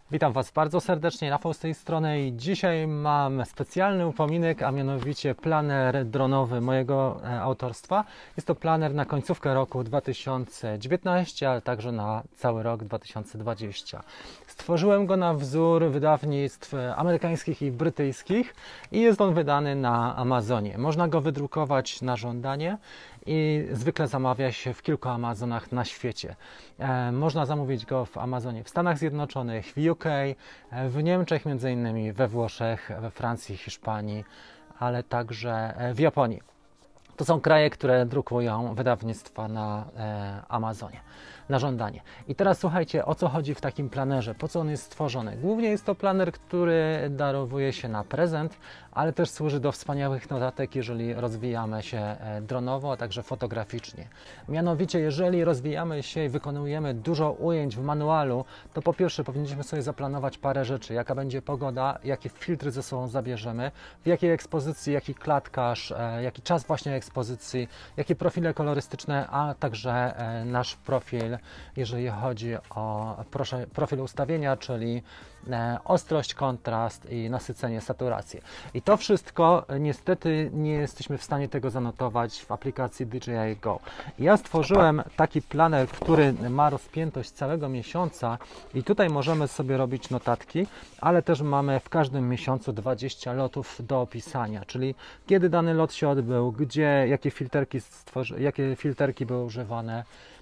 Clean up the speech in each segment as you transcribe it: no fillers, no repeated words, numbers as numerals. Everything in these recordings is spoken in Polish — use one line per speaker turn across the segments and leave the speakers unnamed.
Witam Was bardzo serdecznie, Rafał z tej strony i dzisiaj mam specjalny upominek, a mianowicie planer dronowy mojego autorstwa. Jest to planer na końcówkę roku 2019, ale także na cały rok 2020. Stworzyłem go na wzór wydawnictw amerykańskich i brytyjskich i jest on wydany na Amazonie. Można go wydrukować na żądanie i zwykle zamawia się w kilku Amazonach na świecie. Można zamówić go w Amazonie w Stanach Zjednoczonych, w UK, w Niemczech między innymi, we Włoszech, we Francji, Hiszpanii, ale także w Japonii. To są kraje, które drukują wydawnictwa na Amazonie, na żądanie. I teraz słuchajcie, o co chodzi w takim planerze, po co on jest stworzony. Głównie jest to planer, który darowuje się na prezent, ale też służy do wspaniałych notatek, jeżeli rozwijamy się dronowo, a także fotograficznie. Mianowicie, jeżeli rozwijamy się i wykonujemy dużo ujęć w manualu, to po pierwsze powinniśmy sobie zaplanować parę rzeczy, jaka będzie pogoda, jakie filtry ze sobą zabierzemy, w jakiej ekspozycji, jaki klatkarz, jaki czas właśnie ekspozycji, jakie profile kolorystyczne, a także nasz profil, jeżeli chodzi o profil ustawienia, czyli ostrość, kontrast i nasycenie, saturację. I to wszystko niestety nie jesteśmy w stanie tego zanotować w aplikacji DJI Go. Ja stworzyłem taki planer, który ma rozpiętość całego miesiąca i tutaj możemy sobie robić notatki, ale też mamy w każdym miesiącu 20 lotów do opisania, czyli kiedy dany lot się odbył, gdzie, jakie filterki były używane,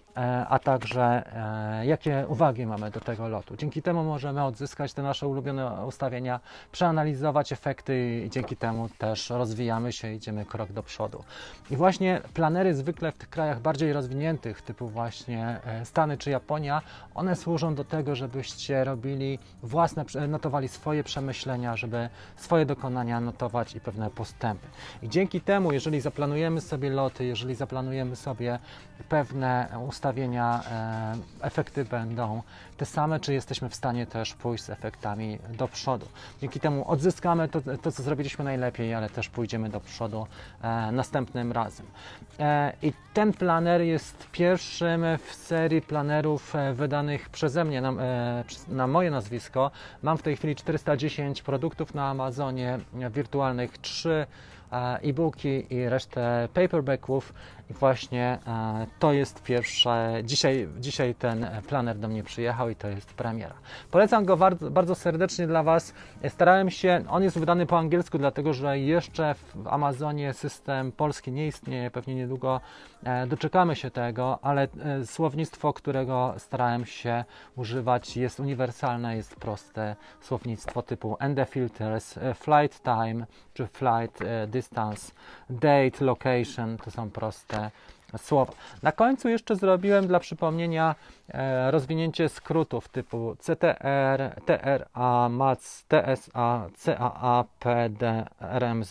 a także jakie uwagi mamy do tego lotu. Dzięki temu możemy odzyskać te nasze ulubione ustawienia, przeanalizować efekty i dzięki temu też rozwijamy się, idziemy krok do przodu. I właśnie planery zwykle w tych krajach bardziej rozwiniętych, typu właśnie Stany czy Japonia, one służą do tego, żebyście robili własne, notowali swoje przemyślenia, żeby swoje dokonania notować i pewne postępy. I dzięki temu, jeżeli zaplanujemy sobie loty, jeżeli zaplanujemy sobie pewne ustawienia, efekty będą te same, czy jesteśmy w stanie też pójść z efektami do przodu. Dzięki temu odzyskamy to co zrobiliśmy najlepiej, ale też pójdziemy do przodu następnym razem. I ten planer jest pierwszym w serii planerów wydanych przeze mnie na moje nazwisko. Mam w tej chwili 410 produktów na Amazonie, wirtualnych 3 e-booki i resztę paperbacków i właśnie to jest pierwsze, dzisiaj ten planer do mnie przyjechał i to jest premiera. Polecam go bardzo, bardzo serdecznie dla Was. Starałem się, on jest wydany po angielsku, dlatego że jeszcze w Amazonie system polski nie istnieje, pewnie niedługo doczekamy się tego, ale słownictwo, którego starałem się używać, jest uniwersalne, jest proste słownictwo typu ND filters, flight time czy flight distance, date, location, to są proste słowa. Na końcu jeszcze zrobiłem dla przypomnienia rozwinięcie skrótów typu CTR, TRA, MAC, TSA, CAA, PD, RMZ,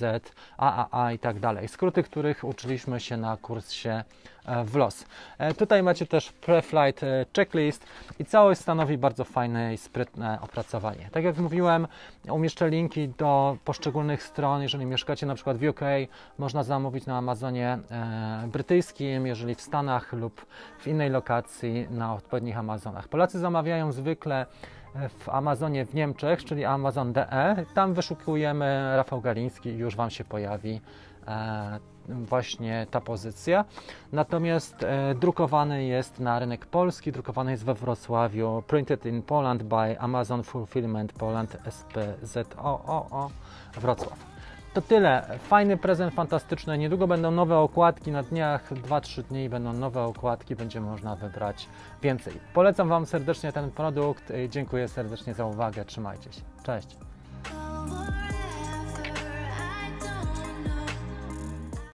AAA i tak dalej. Skróty, których uczyliśmy się na kursie w LOS. Tutaj macie też pre-flight checklist i całość stanowi bardzo fajne i sprytne opracowanie. Tak jak mówiłem, umieszczę linki do poszczególnych stron. Jeżeli mieszkacie na przykład w UK, można zamówić na Amazonie brytyjskim, jeżeli w Stanach lub w innej lokacji na odpowiednich Amazonach. Polacy zamawiają zwykle w Amazonie w Niemczech, czyli Amazon.de. Tam wyszukujemy Rafał Galiński i już Wam się pojawi właśnie ta pozycja. Natomiast drukowany jest na rynek polski, drukowany jest we Wrocławiu, printed in Poland by Amazon Fulfillment Poland SPZOO Wrocław. To tyle. Fajny prezent, fantastyczny. Niedługo będą nowe okładki, na dniach 2-3 dni będą nowe okładki, będzie można wybrać więcej. Polecam Wam serdecznie ten produkt. Dziękuję serdecznie za uwagę. Trzymajcie się. Cześć.